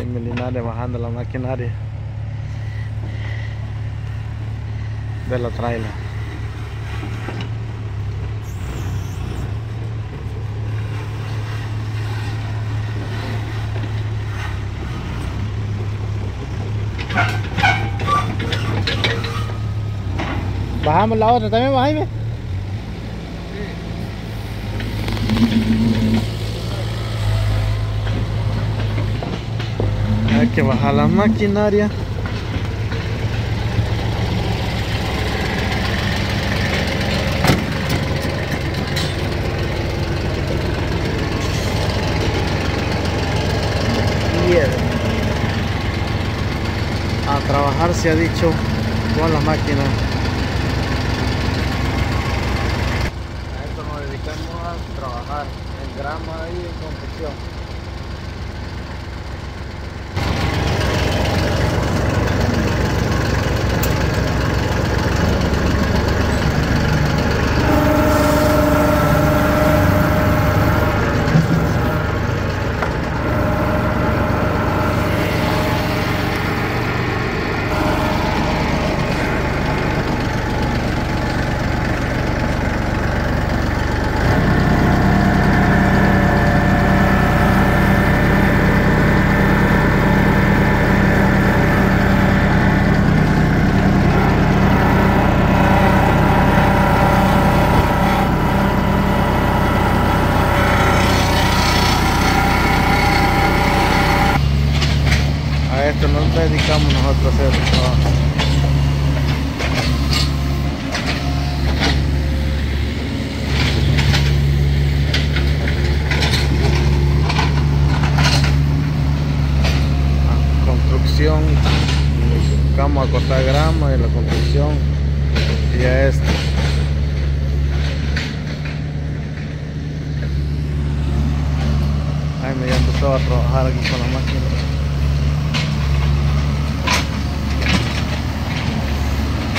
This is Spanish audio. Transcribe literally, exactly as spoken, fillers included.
Ahí Melinares bajando la maquinaria de la trailer. Bajamos la otra también, Jaime. Hay que bajar la maquinaria. Yeah. A trabajar se ha dicho con la máquina. A esto nos dedicamos a trabajar en grama y en construcción. Esto nos dedicamos nosotros a hacer el trabajo. La construcción, nos dedicamos a cortar grama y la construcción y a esto. Ahí me ya empezó a trabajar aquí con la máquina.